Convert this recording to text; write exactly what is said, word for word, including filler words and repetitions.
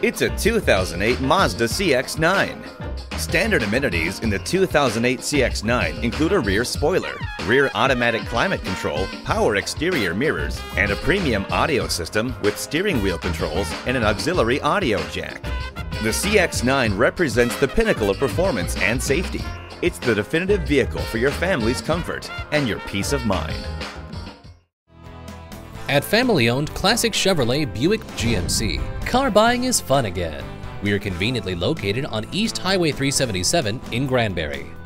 It's a two thousand eight Mazda C X nine. Standard amenities in the two thousand eight C X nine include a rear spoiler, rear automatic climate control, power exterior mirrors, and a premium audio system with steering wheel controls and an auxiliary audio jack. The C X nine represents the pinnacle of performance and safety. It's the definitive vehicle for your family's comfort and your peace of mind. At family-owned classic Chevrolet Buick G M C, car buying is fun again. We are conveniently located on East Highway three seventy-seven in Granbury.